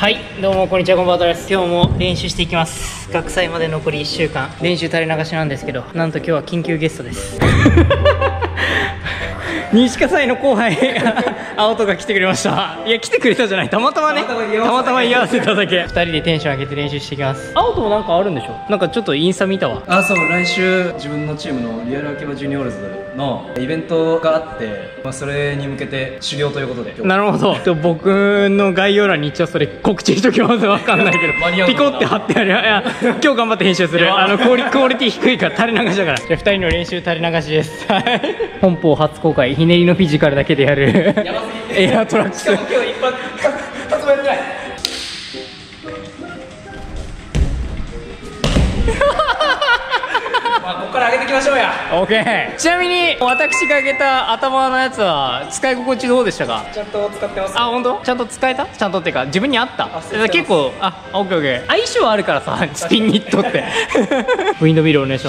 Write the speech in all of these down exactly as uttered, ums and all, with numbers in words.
はい、どうもこんにちは、こんばんはです。今日も練習していきます。学祭まで残りいっしゅうかん、練習垂れ流しなんですけど、なんと今日は緊急ゲストです西葛西の後輩青戸が来てくれました。いや、来てくれたじゃない、たまたまね、たまたま居合わせただけ。ふたりでテンション上げて練習していきます。青戸もなんかあるんでしょ。なんかちょっとインスタ見たわ。 あ、そう、来週自分のチームのリアルアキバジュニオールズのイベントがあって、まあ、それに向けて修行ということで。 なるほど。僕の概要欄に一応それ告知しときます。わかんないけどピコって貼ってある。いや、今日頑張って編集する。あのクオリクオリティ低いから垂れ流しだから。じゃあふたりの練習垂れ流しです。本邦初公開、ひねりのフィジカルだけでやるエアトラックス。しかも今日一発発売ぐらいまあここから上げていきましょうや。オーケー。ちなみに私が上げた頭のやつは使い心地どうでしたか？ ちゃんと使ってます。 あ、本当？ちゃんと使えた？ちゃんとっていうか自分に合った？結構、あ、オッケーオッケー。相性あるからさ、スピンニットってウィンドミルお願いします。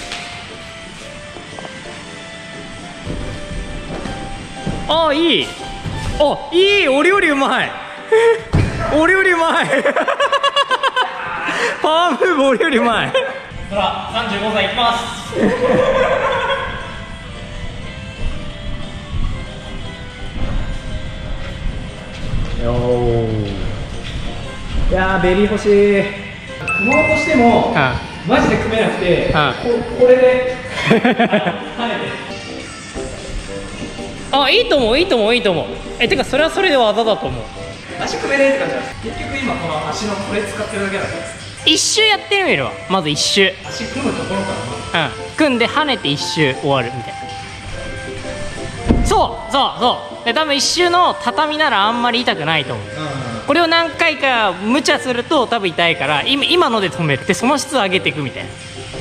あ、いい。あ、いい。俺よりうまい俺よりうまいパワームーブ俺よりうまい。ほら、さんじゅうごさいいきますよー。いやー、ベリー欲しい。組もうとしても、はあ、マジで組めなくて、はあ、こ, これで跳ねてあ、いいと思う、いいと思う、いいと思う。え、てかそれはそれで技だと思う。 足組めないって感じなんです。結局今この足のこれ使ってるだけなんです。 一周やってみるわ。まず一周足組むところからうん、組んで跳ねて一周終わるみたいな。そうそうそう。で多分一周の畳ならあんまり痛くないと思う、うんうん、これを何回か無茶すると多分痛いから、今今ので止める。でその質を上げていくみたいな。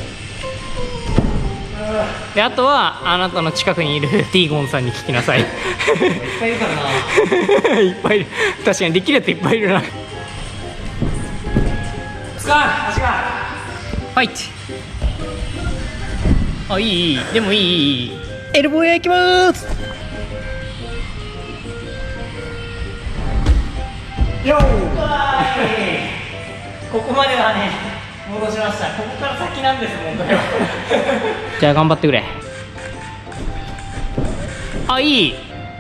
であとはあなたの近くにいるティーゴンさんに聞きなさいいっぱいいるからないっぱいいる。確かにできるやついっぱいいるな。 使う足がファイト。あ、いいいい。でもいいいい。エルボーエアいきまーす。よーここまではね戻しました。ここから先なんです問題はじゃあ頑張ってくれ。あ、いい。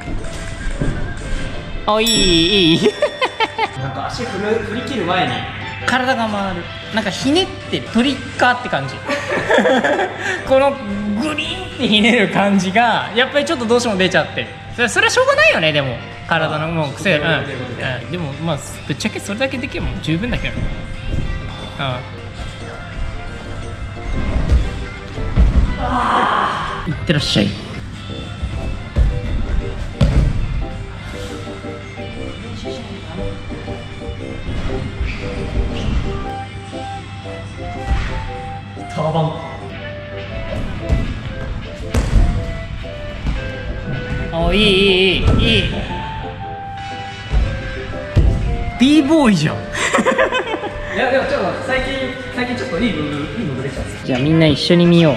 あ、いいいいなんか足振る振り切る前に体が回る。なんかひねってトリッカーって感じこのグリーンってひねる感じがやっぱりちょっとどうしても出ちゃってる。それ、それはしょうがないよね。でも体のもう癖、うん、うん、でもまあぶっちゃけそれだけできればもう十分だけどね。いってらっしゃい。ターバン。あ、いいいいいいいい。 B ボーイじゃんいやでもちょっと最近最近ちょっといいムーブいいムーブできたんです。 じゃあみんな一緒に見よう。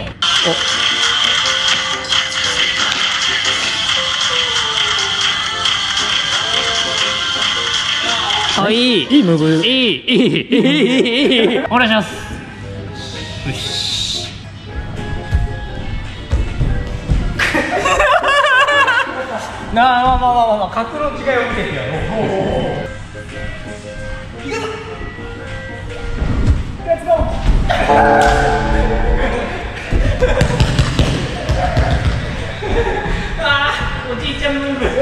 お、あ、いいいいムーブ。いいいいいいいいいお願いします。よしなあ、まあまあまあまあ、まあ、格の違いを見てるよ。いくぞ。レッツゴー。ああ、おじいちゃんムーブ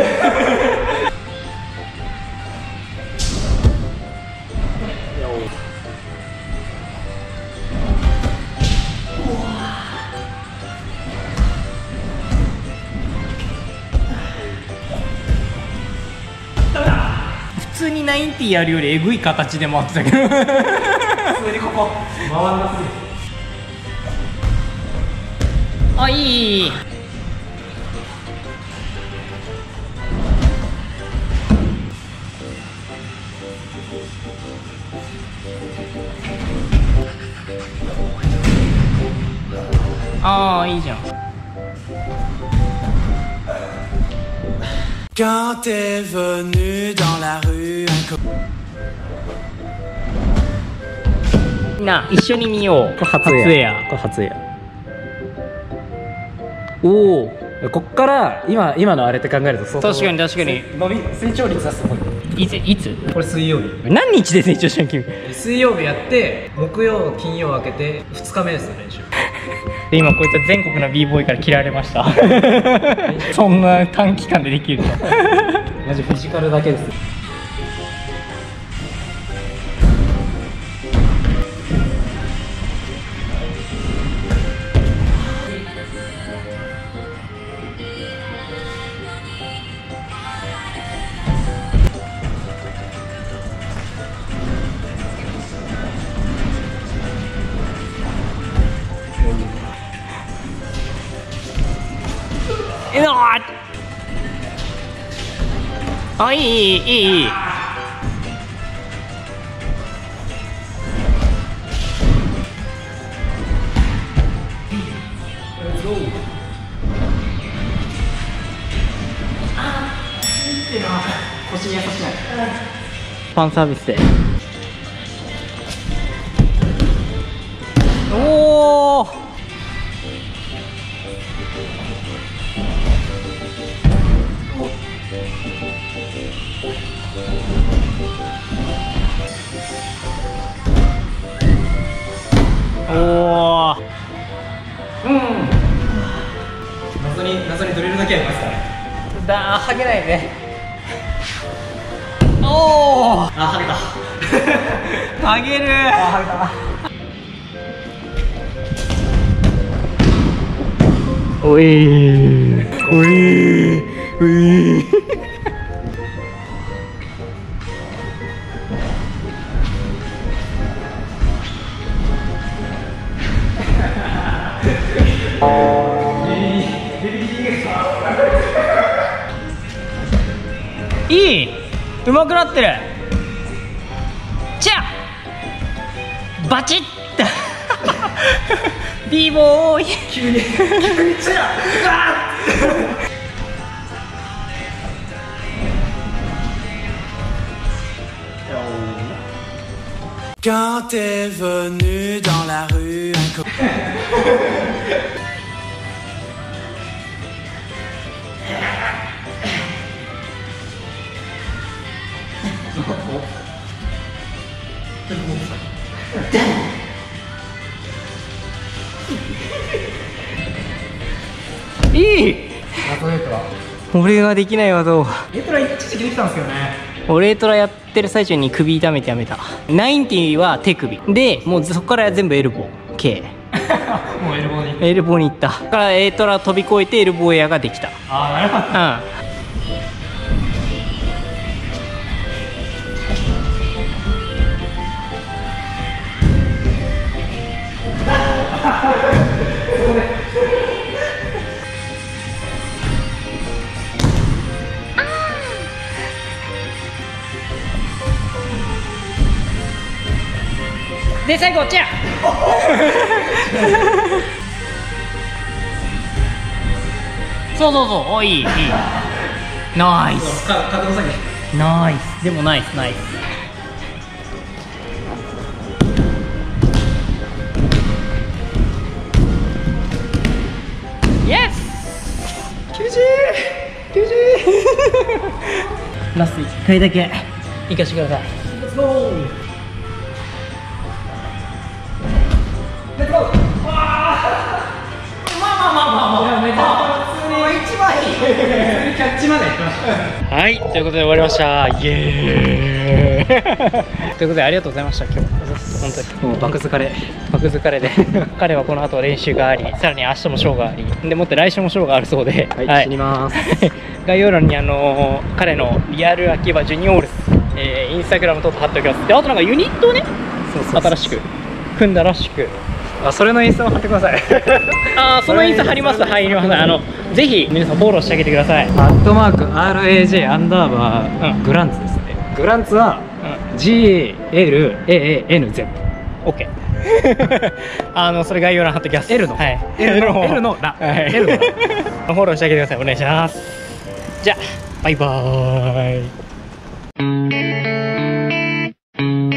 普通にナインティーやるよりえぐい形で回ってたけど普通にここ回んなすぎる。あ、いいいい。ああ、いいじゃん。 Quand t'es venu dans la rue, un co- みんな一緒に見よう。 これ初エアこれ初エア。 おお、 こっから今今のあれって考えると相当確かに確かに。 伸び成長率はすごい。 いついつこれ水曜日、 何日で成長したの君。 水曜日やって木曜金曜明けてふつかめですよ練習。 で今こいつは全国の b ボーイから嫌われましたそんな短期間でできるとマジフィジカルだけです。 えのあ、いいいいいいいい。 腰に優しない。 ファンサービスで。おお。おお。 うん。謎に謎にドリルだけありますからね。 だー、はげないね。おお。 あ、はげた。 はげる。 あ、はげた。 おいおいおいいい、うまくなってる。じゃあバチッビーボーイ急に急にチェア Quand t'es venu dans la rue いい。 謎エートラ俺ができない技を。 エートラ一時期できたんですけどね。 俺エトラやってる最中に首痛めてやめた。ナインティは手首で、もうそこから全部エルボー K もうエルボーに。 エルボーに行った。だからエトラ飛び越えてエルボーエアができた。 ああ、なるほど。 うん。で最後チェアそうそうそう、おいいいいナイスか角度下げ。 ナイス、でもナイスナイス。イエスきゅうじゅうきゅうじゅうラストいっかいだけ行かしてください。 レッツゴー。レッツゴー。わあ。まあまあまあまあまあ。めっちゃ普通に一番いい。普通にキャッチまでやってました。 はい、ということで終わりました。イエーイということでありがとうございました。今日本当にもう爆疲れ。 爆疲れで彼はこの後練習があり、さらに明日もショーがありでもって来週もショーがあるそうで、 はい、死にます。 概要欄にあのー彼のリアル秋葉ジュニオールス、えー、インスタグラム等々貼っておきます。であとなんかユニットをね、 そうそうそう新しく組んだらしく、 あ、それのインスタを貼ってください。 ああそのインスタ貼ります。はい、入ります。あのぜひ皆さんフォローしてあげてください。 アットマーク アールエージェー アンダーバー、 うんグランツですね。グランツは、 うん、 ジーエルエーエヌゼット。 OK あのそれ概要欄貼っておきます。 L の、 はい、 L の L のラ、 はい、 L のラフォローしてあげてください。お願いします。じゃあバイバーイ。 す。